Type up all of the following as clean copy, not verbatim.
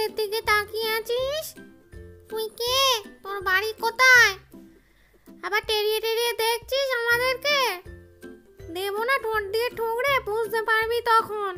আমাদের দিকে তাকিয়ে আছিস? তুই কে? তোর বাড়ি কোথায়? আবার টেরিয়ে টেরিয়ে দেখছিস আমাদেরকে? দেবো না ঠোঁট দিয়ে ঠোকরে, বুঝতে পারবি তখন।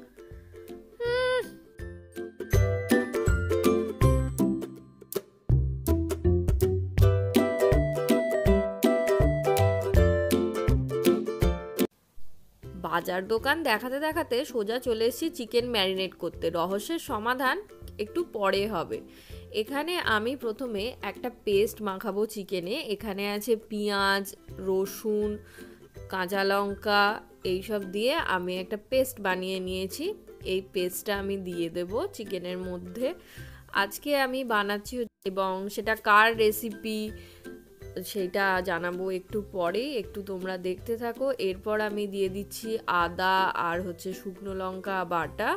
বাজার দোকান দেখাতে দেখাতে সোজা চলে এসেছি চিকেন ম্যারিনেট করতে। রহস্যের সমাধান একটু পরে হবে। এখানে আমি প্রথমে একটা পেস্ট মাখাবো চিকেনে। এখানে আছে পেঁয়াজ, রসুন, কাঁচা লঙ্কা, এইসব দিয়ে আমি একটা পেস্ট বানিয়ে নিয়েছি। এই পেস্টটা আমি দিয়ে দেব চিকেনের মধ্যে। আজকে আমি বানাচ্ছি এবং সেটা কার রেসিপি সেটা জানাবো একটু পরেই, একটু তোমরা দেখতে থাকো। এরপর আমি দিয়ে দিচ্ছি আদা আর শুকনো লঙ্কা বাটা।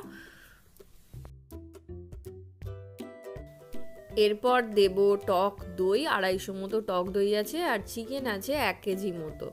এরপর দেব টক দই, 250 মতো টক দই আছে, আর চিকেন আছে 1 কেজি মতো।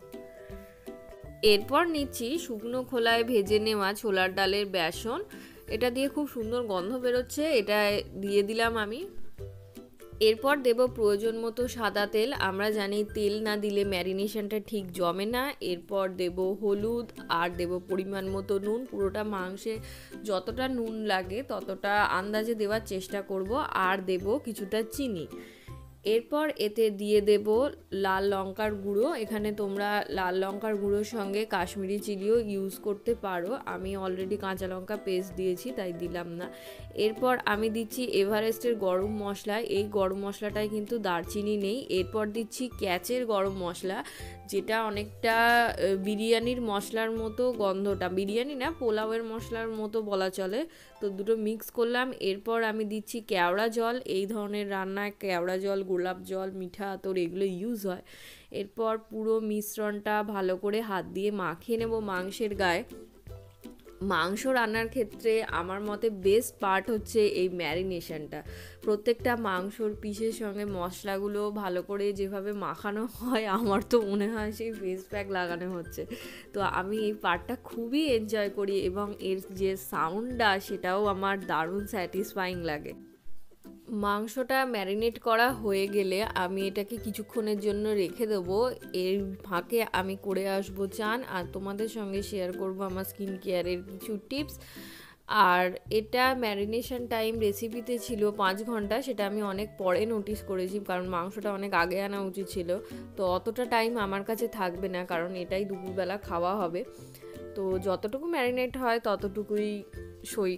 এরপর নিচ্ছি শুকনো খোলায় ভেজে নেওয়া ছোলার ডালের বেসন। এটা দিয়ে খুব সুন্দর গন্ধ বেরোচ্ছে, এটা দিয়ে দিলাম আমি। এরপর দেব প্রয়োজন মতো সাদা তেল। আমরা জানি তেল না দিলে ম্যারিনেশনটা ঠিক জমে না। এরপর দেব হলুদ আর দেব পরিমাণ মতো নুন। পুরোটা মাংসে যতটা নুন লাগে ততটা আন্দাজে দেওয়ার চেষ্টা করব। আর দেব কিছুটা চিনি। এরপর এতে দিয়ে দেব লাল লঙ্কার গুঁড়ো। এখানে তোমরা লাল লঙ্কার গুঁড়োর সঙ্গে কাশ্মীরি চিলিও ইউজ করতে পারো। আমি অলরেডি কাঁচা লঙ্কা পেস্ট দিয়েছি তাই দিলাম না। এরপর আমি দিচ্ছি এভারেস্টের গরম মশলা। এই গরম মশলাটায় কিন্তু দারচিনি নেই। এরপর দিচ্ছি ক্যাচের গরম মশলা, যেটা অনেকটা বিরিয়ানির মশলার মতো গন্ধটা, বিরিয়ানি না পোলাওয়ের মশলার মতো বলা চলে। তো দুটো মিক্স করলাম। এরপর আমি দিচ্ছি কেওড়া জল। এই ধরনের রান্নায় কেওড়া জল, গোলাপ জল, মিঠা আতর এগুলো ইউজ হয়। এরপর পুরো মিশ্রণটা ভালো করে হাত দিয়ে মাখিয়ে নেব মাংসের গায়ে। মাংস রান্নার ক্ষেত্রে আমার মতে বেস্ট পার্ট হচ্ছে এই ম্যারিনেশনটা। প্রত্যেকটা মাংসর পিসের সঙ্গে মশলাগুলো ভালো করে যেভাবে মাখানো হয়, আমার তো মনে হয় সেই ফেস প্যাক লাগানো হচ্ছে। তো আমি এই পার্টটা খুবই এনজয় করি এবং এর যে সাউন্ডটা সেটাও আমার দারুণ স্যাটিসফাইং লাগে। মাংসটা ম্যারিনেট করা হয়ে গেলে আমি এটাকে কিছুক্ষণের জন্য রেখে দেবো। এর ফাঁকে আমি করে আসবো চান, আর তোমাদের সঙ্গে শেয়ার করব আমার স্কিন কেয়ারের কিছু টিপস। আর এটা ম্যারিনেশন টাইম রেসিপিতে ছিল 5 ঘন্টা, সেটা আমি অনেক পরে নোটিস করেছি, কারণ মাংসটা অনেক আগে আনা উচিত ছিল। তো অতটা টাইম আমার কাছে থাকবে না, কারণ এটাই দুপুরবেলা খাওয়া হবে। তো যতটুকু ম্যারিনেট হয় ততটুকুই সই।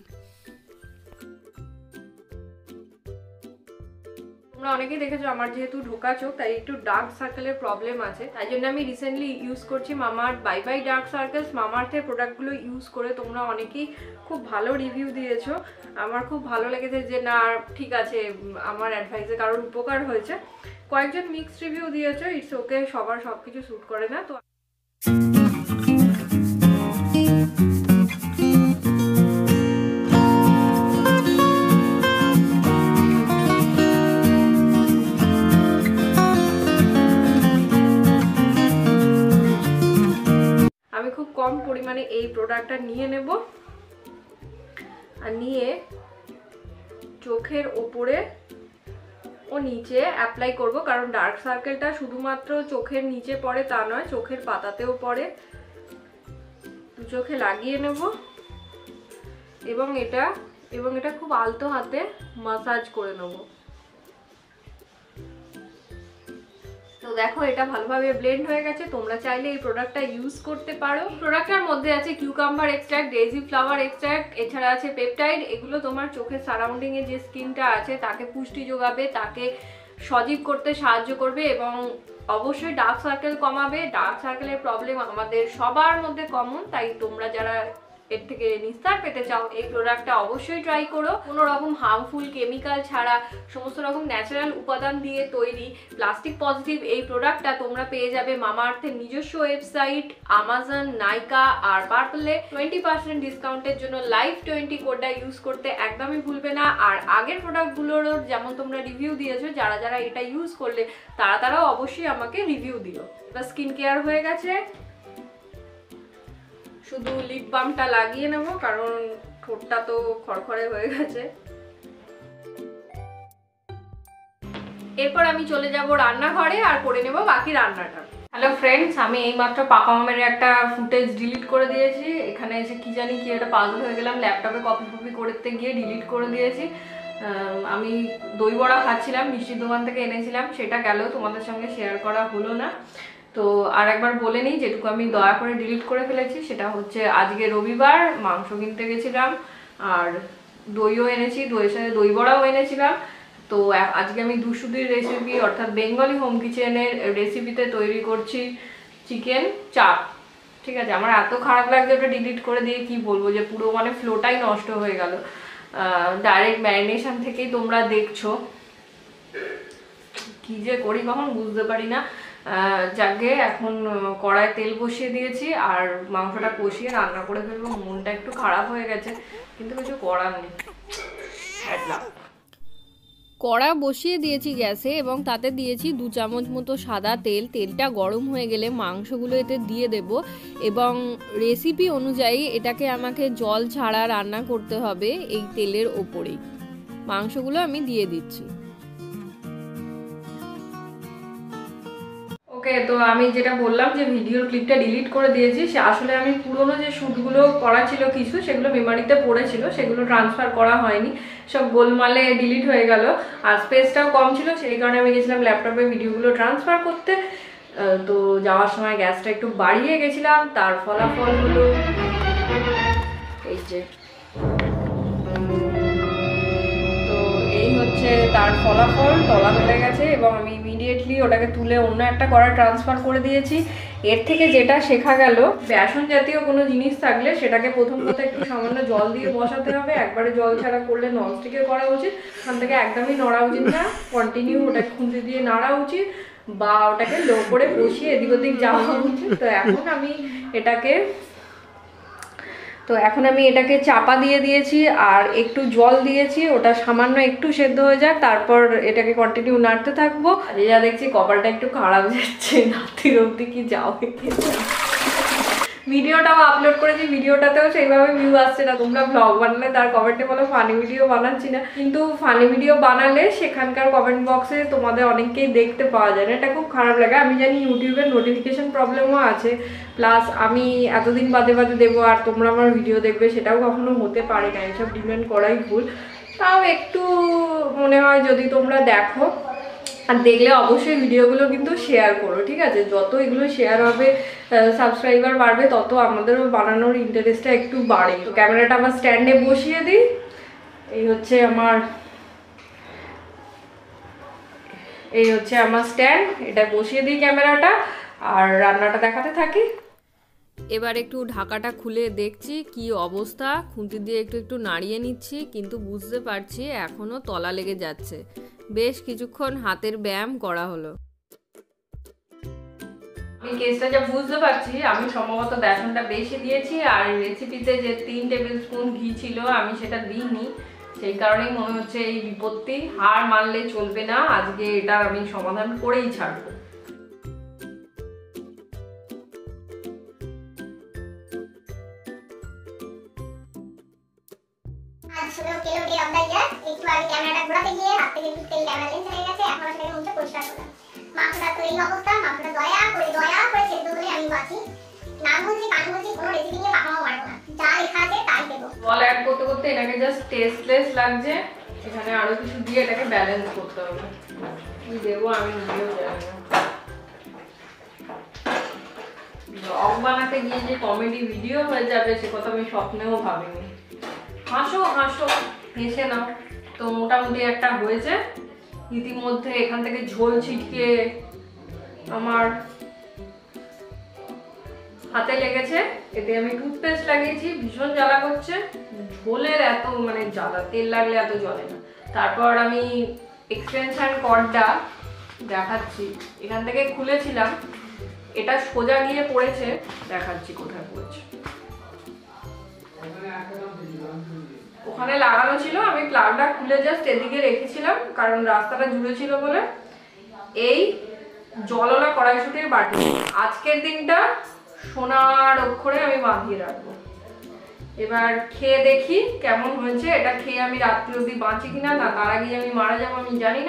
তোমরা অনেকেই দেখেছো আমার যেহেতু ঢোকা চোখ, তাই একটু ডার্ক সার্কেলের প্রবলেম আছে। তাই জন্য আমি রিসেন্টলি ইউজ করছি Mamaearth bye bye dark circles. মামাআর্থের প্রোডাক্টগুলো ইউজ করে তোমরা অনেকেই খুব ভালো রিভিউ দিয়েছো। আমার খুব ভালো লেগেছে যে না ঠিক আছে, আমার অ্যাডভাইসে কারোর উপকার হয়েছে। কয়েকজন মিক্সড রিভিউ দিয়েছো, ইটস ওকে, সবার সব কিছু স্যুট করে না। তো আমি খুব কম পরিমাণে এই প্রোডাক্টটা নিয়ে নেব, আর নিয়ে চোখের ওপরে ও নিচে অ্যাপ্লাই করব। কারণ ডার্ক সার্কেলটা শুধুমাত্র চোখের নিচে পড়ে তা নয়, চোখের পাতাতেও পড়ে। দু চোখে লাগিয়ে নেব এবং এটা খুব আলতো হাতে মাসাজ করে নেব। তো দেখো এটা ভালোভাবে ব্লেন্ড হয়ে গেছে। তোমরা চাইলে এই প্রোডাক্টটা ইউজ করতে পারো। প্রোডাক্টটার মধ্যে আছে cucumber extract, daisy flower extract, এছাড়া আছে পেপটাইড। এগুলো তোমার চোখের সারাউন্ডিং এ যে স্কিনটা আছে তাকে পুষ্টি যোগাবে, তাকে সজীব করতে সাহায্য করবে এবং অবশ্যই ডার্ক সার্কেল কমাবে। ডার্ক সার্কেলের প্রবলেম আমাদের সবার মধ্যে কমন, তাই তোমরা যারা এর থেকে নিস্তার পেতে চাও এই প্রোডাক্টটা অবশ্যই ট্রাই করো। কোনো রকম হার্মফুল কেমিক্যাল ছাড়া, সমস্ত রকম ন্যাচারাল উপাদান দিয়ে তৈরি, প্লাস্টিক পজিটিভ এই প্রোডাক্টটা তোমরা পেয়ে যাবে মামাআর্থের নিজস্ব ওয়েবসাইট, আমাজন, নাইকা আর পার্পলে। 20% ডিসকাউন্টের জন্য LIFE20 কোডটা ইউজ করতে একদমই ভুলবে না। আর আগের প্রোডাক্টগুলোরও যেমন তোমরা রিভিউ দিয়েছো, যারা যারা এটা ইউজ করলে তারাও অবশ্যই আমাকে রিভিউ দিও। এবার স্কিন কেয়ার হয়ে গেছে, শুধু লিপ বামটা লাগিয়ে নেব, কারণ ঠোঁটটা তো খড়খড়ে হয়ে গেছে। এরপর আমি চলে যাব রান্নাঘরে আর করে নেব বাকি রান্নাটা। হ্যালো ফ্রেন্ডস, আমি এইমাত্র পাকা মামের একটা ফুটেজ ডিলিট করে দিয়েছি। এখানে এসে কি জানি কি একটা পাগল হয়ে গেলাম, ল্যাপটপে কপি করতে গিয়ে ডিলিট করে দিয়েছি। আমি দই বড়া খাচ্ছিলাম, মিষ্টির দোকান থেকে এনেছিলাম, সেটা গেল, তোমাদের সঙ্গে শেয়ার করা হলো না। তো আর একবার বলে নিই, যেটুকু আমি দয়া করে ডিলিট করে ফেলেছি সেটা হচ্ছে আজকে রবিবার, মাংস কিনতে গেছিলাম আর দইও এনেছি, দইয়ের সাথে দই বড়াও এনেছিলাম। তো আজকে আমি দুশুদির রেসিপি অর্থাৎ বেঙ্গলি হোম কিচেনের রেসিপিতে তৈরি করছি চিকেন চাপ। ঠিক আছে, আমার এত খারাপ লাগছে ওটা ডিলিট করে দিয়ে, কি বলবো যে পুরো মানে ফ্লোটাই নষ্ট হয়ে গেল। ডাইরেক্ট ম্যারিনেশন থেকেই তোমরা দেখছো, কি যে করি কখন বুঝতে পারি না। যাকে এখন কড়ায় তেল বসিয়ে দিয়েছি আর মাংসটা কষিয়ে রান্না করে ফেলবো। মনটা একটু খারাপ হয়ে গেছে কিন্তু কিছু করার নেই। কড়া বসিয়ে দিয়েছি গ্যাসে এবং তাতে দিয়েছি 2 চামচ মতো সাদা তেল। তেলটা গরম হয়ে গেলে মাংসগুলো এতে দিয়ে দেব এবং রেসিপি অনুযায়ী এটাকে আমাকে জল ছাড়া রান্না করতে হবে। এই তেলের ওপরেই মাংসগুলো আমি দিয়ে দিচ্ছি। ওকে, তো আমি যেটা বললাম যে ভিডিওর ক্লিপটা ডিলিট করে দিয়েছি, সে আসলে আমি পুরোনো যে শ্যুটগুলো করা ছিল কিছু, সেগুলো মেমোরিতে পড়েছিল, সেগুলো ট্রান্সফার করা হয়নি, সব গোলমালে ডিলিট হয়ে গেল। আর স্পেসটাও কম ছিল, সেই কারণে আমি গেছিলাম ল্যাপটপে ভিডিওগুলো ট্রান্সফার করতে। তো যাওয়ার সময় গ্যাসটা একটু বাড়িয়ে গেছিলাম, তার ফলাফল হলো এই যে, এই হচ্ছে তার ফলাফল, তলা ধরে গেছে এবং আমি ইমিডিয়েটলি ওটাকে তুলে অন্য একটা কড়ায় ট্রান্সফার করে দিয়েছি। এর থেকে যেটা শেখা গেল, বেসন জাতীয় কোনো জিনিস থাকলে সেটাকে প্রথম কথা একটু সামান্য জল দিয়ে বসাতে হবে। একবারে জল ছাড়া করলে ননস্টিকে করা উচিত, ওখান থেকে একদমই নড়া উচিত না, কন্টিনিউ ওটাকে খুঁজে দিয়ে নাড়া উচিত বা ওটাকে লো করে বসিয়ে এদিক ওদিক যাওয়া উচিত। তো এখন আমি এটাকে চাপা দিয়ে দিয়েছি আর একটু জল দিয়েছি, ওটা সামান্য একটু সেদ্ধ হয়ে যাক, তারপর এটাকে কন্টিনিউ নাড়তে থাকবো। যা দেখছি কপালটা একটু খারাপ যাচ্ছে, রাত্রির অবধি কি যাও। ভিডিওটাও আপলোড করেছি, ভিডিওটাতেও সেইভাবে ভিউ আসছে না। তোমরা ব্লগ বানালে তার কমেন্টে বলো ফানি ভিডিও বানাচ্ছি না, কিন্তু ফানি ভিডিও বানালে সেখানকার কমেন্ট বক্সে তোমাদের অনেককেই দেখতে পাওয়া যায় না, এটা খুব খারাপ লাগে। আমি জানি ইউটিউবের নোটিফিকেশন প্রবলেমও আছে, প্লাস আমি এতদিন বাদে দেবো আর তোমরা আমার ভিডিও দেখবে, সেটাও কখনো হতে পারে না, এইসব ডিমান্ড করাই ভুল। তাও একটু মনে হয় যদি তোমরা দেখো, আর দেখলে অবশ্যই ভিডিওগুলো কিন্তু শেয়ার করো, ঠিক আছে? যত এগুলো শেয়ার হবে, সাবস্ক্রাইবার বাড়বে, তত আমাদেরও বানানোর ইন্টারেস্টটা একটু বাড়ে। তো ক্যামেরাটা আমার স্ট্যান্ডে বসিয়ে দিই। এই হচ্ছে আমার স্ট্যান্ড, এটা বসিয়ে দিই ক্যামেরাটা আর রান্নাটা দেখাতে থাকি। এবার একটু ঢাকাটা খুলে দেখছি কি অবস্থা, খুন্তি দিয়ে একটু নাড়িয়ে নিচ্ছি, কিন্তু বুঝতে পারছি এখনো তলা লেগে যাচ্ছে। বেশ কিছুক্ষণ হাতের ব্যায়াম করা হলো। আমি কেসটা যা বুঝতে পারছি, আমি সম্ভবত বেসনটা বেশি দিয়েছি আর রেসিপিতে যে 3 টেবিল স্পুন ঘি ছিল আমি সেটা দিইনি, সেই কারণেই মনে হচ্ছে এই বিপত্তি। হার মানলে চলবে না, আজকে এটা আমি সমাধান করেই ছাড়বো। ক্যামেরাটা ঘোরাতে গিয়ে হাত থেকে একটু তেল ক্যামেরা লেন্স হয়ে গেছে, এখন সেটাকে মুছে পরিষ্কার করলাম। মাংসটা তো এই অবস্থা, মাংসটা দয়া করে সেদ্ধ করে আমি বাঁচি। না বলছি কান বলছি, কোনো রেসিপি নিয়ে পাকামো পারবো না, যা লেখা আছে তাই দেবো। জল অ্যাড করতে করতে এটাকে জাস্ট টেস্টলেস লাগছে, এখানে আরো কিছু দিয়ে এটাকে ব্যালেন্স করতে হবে। কি দেবো আমি নিজেও জানি না। ব্লগ বানাতে গিয়ে যে কমেডি ভিডিও হয়ে যাবে সে কথা আমি স্বপ্নেও ভাবিনি। হাসো হেসে নাও। তো মোটামুটি একটা হয়েছে। ইতিমধ্যে এখান থেকে ঝোল ছিটকে আমার হাতে লেগেছে, এতে আমি টুথপেস্ট লাগিয়েছি, ভীষণ জ্বালা করছে। ঝোলের এত মানে জ্বালা, তেল লাগলে এত জ্বলে না। তারপর আমি এক্সটেনশন কর্ডটা দেখাচ্ছি, এখান থেকে খুলেছিলাম, এটা সোজা গিয়ে পড়েছে, দেখাচ্ছি কোথায় পড়েছে। ওখানে লাগানো ছিল, আমি প্লাগটা খুলে জাস্ট এদিকে রেখেছিলাম কারণ রাস্তাটা জুড়ে ছিল বলে। এই জলওয়ালা কড়াইশুটির বাটি, আজকের দিনটা সোনার অক্ষরে আমি বাঁধিয়ে রাখবো। এবার খেয়ে দেখি কেমন হয়েছে। এটা খেয়ে আমি রাত্রি অবধি বাঁচি কিনা, না তার আগে আমি মারা যাবো আমি জানি না।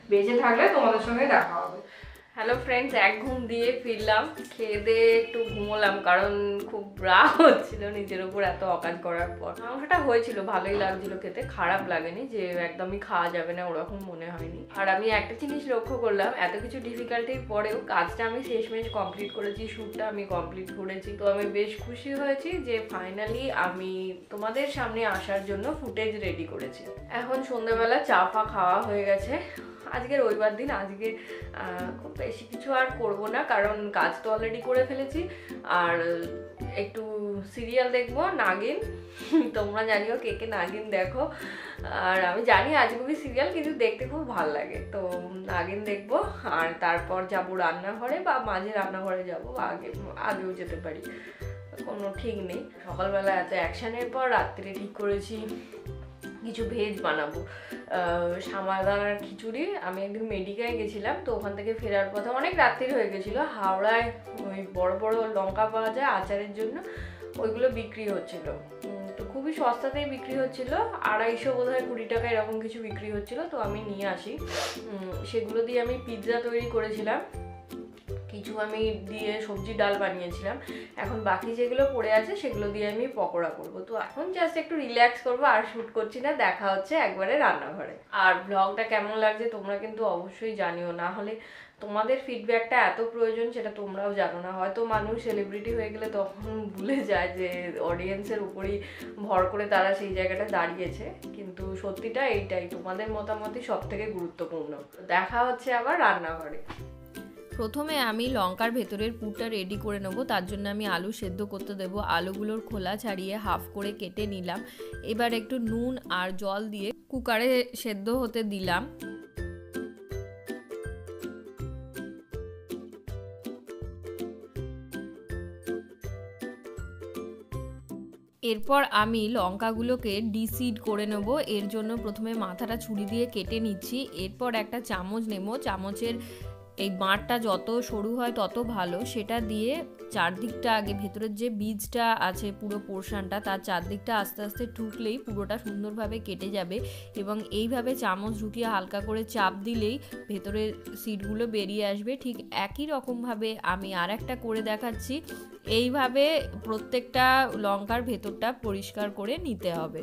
বেঁচে থাকলে তোমাদের সঙ্গে দেখা হবে। হ্যালো ফ্রেন্ডস, এক ঘুম দিয়ে ফিরলাম, খেয়ে দিয়ে একটু ঘুমোলাম কারণ খুব রাগ হচ্ছিল নিজের উপর এত অকাজ করার পর। মাংসটা হয়েছিল, ভালোই লাগছিল খেতে, খারাপ লাগেনি যে একদমই খাওয়া যাবে না ওরকম মনে হয়নি। আর আমি একটা জিনিস লক্ষ্য করলাম, এত কিছু ডিফিকাল্টির পরেও কাজটা আমি শেষমেশ কমপ্লিট করেছি, শ্যুটটা আমি কমপ্লিট করেছি। তো আমি বেশ খুশি হয়েছি যে ফাইনালি আমি তোমাদের সামনে আসার জন্য ফুটেজ রেডি করেছি। এখন সন্ধ্যাবেলা চা ফা খাওয়া হয়ে গেছে। আজকে রবিবার দিন, আজকে খুব বেশি কিছু আর করব না কারণ কাজ তো অলরেডি করে ফেলেছি। আর একটু সিরিয়াল দেখবো, নাগিন। তোমরা জানিও কে কে নাগিন দেখো। আর আমি জানি আজগুবি সিরিয়াল, কিন্তু দেখতে খুব ভালো লাগে, তো নাগিন দেখবো। আর তারপর যাব রান্নাঘরে, বা মাঝে রান্নাঘরে যাব, আগেও যেতে পারি, কোনো ঠিক নেই। সকালবেলা এত অ্যাকশানের পর রাত্রে ঠিক করেছি কিছু ভেজ বানাবো, সামাদানার খিচুড়ি। আমি একদিন মেডিকায় গেছিলাম, তো ওখান থেকে ফেরার পথে অনেক রাত্রি হয়ে গেছিলো। হাওড়ায় ওই বড় বড় লঙ্কা পাওয়া যায় আচারের জন্য, ওইগুলো বিক্রি হচ্ছিল, তো খুবই সস্তাতেই বিক্রি হচ্ছিল, 250 বোধহয় 20 টাকা এরকম কিছু বিক্রি হচ্ছিল। তো আমি নিয়ে আসি, সেগুলো দিয়ে আমি পিৎজা তৈরি করেছিলাম, কিছু আমি দিয়ে সবজি ডাল বানিয়েছিলাম। এখন বাকি যেগুলো পড়ে আছে সেগুলো দিয়ে আমি পকোড়া করব। তো এখন জাস্ট একটু রিল্যাক্স করবো, আর শ্যুট করছি না, দেখা হচ্ছে একবারে রান্নাঘরে। আর ব্লগটা কেমন লাগছে তোমরা কিন্তু অবশ্যই জানিও, না হলে তোমাদের ফিডব্যাকটা এত প্রয়োজন সেটা তোমরাও জানো না। হয়তো মানুষ সেলিব্রিটি হয়ে গেলে তখন ভুলে যায় যে অডিয়েন্সের উপরই ভর করে তারা সেই জায়গাটা দাঁড়িয়েছে, কিন্তু সত্যিটা এইটাই, তোমাদের মতামতই সব থেকে গুরুত্বপূর্ণ। দেখা হচ্ছে আবার রান্নাঘরে। প্রথমে আমি লঙ্কার ভেতরের পুরটা রেডি করে নেবো, তার জন্য আমি আলু সেদ্ধ করতে দেবো। আলুগুলোর খোলা ছাড়িয়ে হাফ করে কেটে নিলাম। এবার একটু নুন আর জল দিয়ে কুকারে সেদ্ধ হতে দিলাম। এরপর আমি লঙ্কাগুলোকে ডিসিড করে নেব। এর জন্য প্রথমে মাথাটা ছুরি দিয়ে কেটে নিচ্ছি। এরপর একটা চামচ নেব, চামচের এই বাঁটটা যত সরু হয় তত ভালো, সেটা দিয়ে চারদিকটা আগে ভেতরের যে বীজটা আছে পুরো পোর্শনটা, তার চারদিকটা আস্তে আস্তে ঠুকলেই পুরোটা সুন্দরভাবে কেটে যাবে। এবং এইভাবে চামচ ঢুকিয়ে হালকা করে চাপ দিলেই ভেতরের সিডগুলো বেরিয়ে আসবে। ঠিক একই রকমভাবে আমি আর একটা করে দেখাচ্ছি। এইভাবে প্রত্যেকটা লঙ্কার ভেতরটা পরিষ্কার করে নিতে হবে।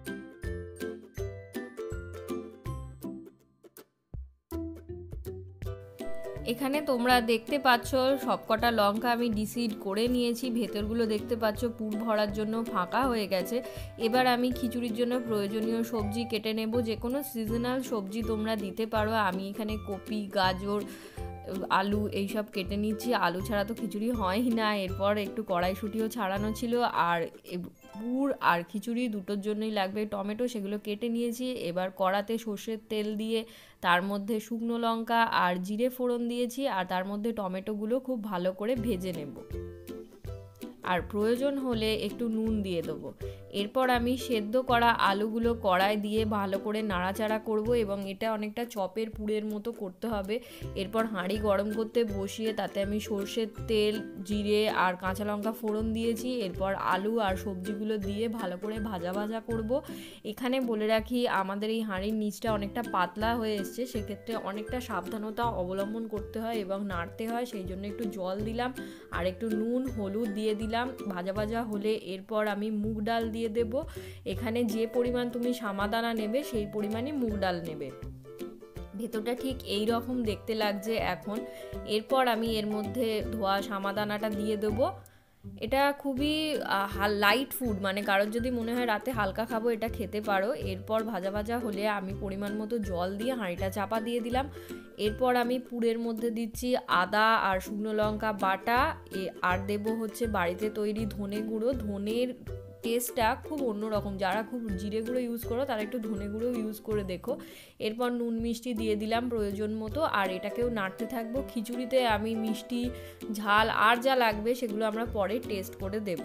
এখানে তোমরা দেখতে পাচ্ছ সবকটা লঙ্কা আমি ডিসিড করে নিয়েছি, ভেতরগুলো দেখতে পাচ্ছ পুর ভরার জন্য ফাঁকা হয়ে গেছে। এবার আমি খিচুড়ির জন্য প্রয়োজনীয় সবজি কেটে নেব। যে কোনো সিজনাল সবজি তোমরা দিতে পারো, আমি এখানে কপি, গাজর, আলু এইসব কেটে নিচ্ছি। আলু ছাড়া তো খিচুড়ি হয়ই না। এরপর একটু কড়াইশুঁটিও ছাড়ানো ছিল, আর পুর আর খিচুড়ি দুটোর জন্যই লাগবে টমেটো, সেগুলো কেটে নিয়েছি। এবার কড়াতে সর্ষের তেল দিয়ে তার মধ্যে শুকনো লঙ্কা আর জিরে ফোড়ন দিয়েছি, আর তার মধ্যে টমেটোগুলো খুব ভালো করে ভেজে নেব, আর প্রয়োজন হলে একটু নুন দিয়ে দেবো। এরপর আমি সেদ্ধ করা আলুগুলো কড়াই দিয়ে ভালো করে নাড়াচাড়া করব, এবং এটা অনেকটা চপের পুরের মতো করতে হবে। এরপর হাঁড়ি গরম করতে বসিয়ে তাতে আমি সর্ষের তেল, জিরে আর কাঁচা লঙ্কা ফোড়ন দিয়েছি। এরপর আলু আর সবজিগুলো দিয়ে ভালো করে ভাজা ভাজা করব। এখানে বলে রাখি, আমাদের এই হাঁড়ির নিচটা অনেকটা পাতলা হয়ে এসছে, সেক্ষেত্রে অনেকটা সাবধানতা অবলম্বন করতে হয় এবং নাড়তে হয়, সেই জন্য একটু জল দিলাম আর একটু নুন হলুদ দিয়ে দিলাম। ভাজা ভাজা হলে এরপর আমি মুগ ডাল দিয়ে দেব। এখানে যে পরিমাণ তুমি সামাদানা নেবে সেই পরিমাণই মুগ ডাল নেবে। ভেতরটা ঠিক এই রকম দেখতে লাগছে এখন। এরপর আমি এর মধ্যে ধোয়া সামাদানাটা দিয়ে দেবো। এটা খুবই লাইট ফুড, মানে কারোর যদি মনে হয় রাতে হালকা খাবো এটা খেতে পারো। এরপর ভাজা ভাজা হলে আমি পরিমাণ মতো জল দিয়ে হাঁড়িটা চাপা দিয়ে দিলাম। এরপর আমি পুরের মধ্যে দিচ্ছি আদা আর শুকনো লঙ্কা বাটা, আর দেবো হচ্ছে বাড়িতে তৈরি ধনে গুঁড়ো। ধনের টেস্টটা খুব অন্যরকম, যারা খুব জিরে গুঁড়ো ইউজ করো তারা একটু ধনে গুঁড়ো ইউজ করে দেখো। এরপর নুন মিষ্টি দিয়ে দিলাম প্রয়োজন মতো, আর এটাকেও নাড়তে থাকবো। খিচুড়িতে আমি মিষ্টি, ঝাল আর যা লাগবে সেগুলো আমরা পরে টেস্ট করে দেব।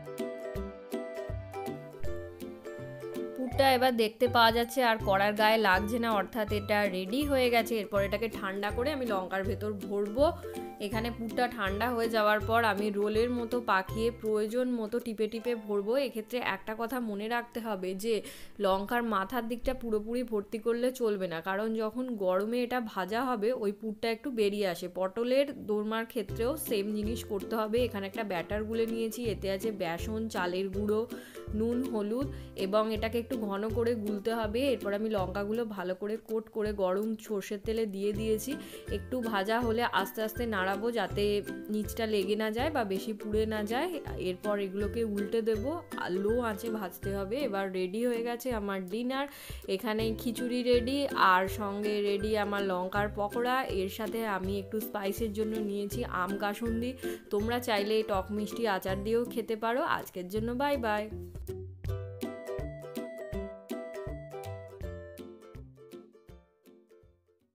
পুরটা এবার দেখতে পাওয়া যাচ্ছে আর কড়ার গায়ে লাগছে না, অর্থাৎ এটা রেডি হয়ে গেছে। এরপর এটাকে ঠান্ডা করে আমি লঙ্কার ভেতর ভরবো। এখানে পুরটা ঠান্ডা হয়ে যাওয়ার পর আমি রোলের মতো পাকিয়ে প্রয়োজন মতো টিপে টিপে ভরবো। এক্ষেত্রে একটা কথা মনে রাখতে হবে যে লঙ্কার মাথার দিকটা পুরোপুরি ভর্তি করলে চলবে না, কারণ যখন গরমে এটা ভাজা হবে ওই পুরটা একটু বেরিয়ে আসে। পটলের দোরমার ক্ষেত্রেও সেম জিনিস করতে হবে। এখানে একটা ব্যাটার গুলে নিয়েছি, এতে আছে বেসন, চালের গুঁড়ো, নুন, হলুদ এবং এটাকে একটু ঘন করে গুলতে হবে। এরপর আমি লঙ্কাগুলো ভালো করে কোট করে গরম সর্ষের তেলে দিয়ে দিয়েছি। একটু ভাজা হলে আস্তে আস্তে নাড়াবো যাতে নিচটা লেগে না যায় বা বেশি পুড়ে না যায়। এরপর এগুলোকে উল্টে দেবো, লো আঁচে ভাজতে হবে। এবার রেডি হয়ে গেছে আমার ডিনার। এখানে খিচুড়ি রেডি আর সঙ্গে রেডি আমার লঙ্কার পকোড়া। এর সাথে আমি একটু স্পাইসের জন্য নিয়েছি আম কাসুন্দি। তোমরা চাইলে টক মিষ্টি আচার দিয়েও খেতে পারো। আজকের জন্য বাই বাই।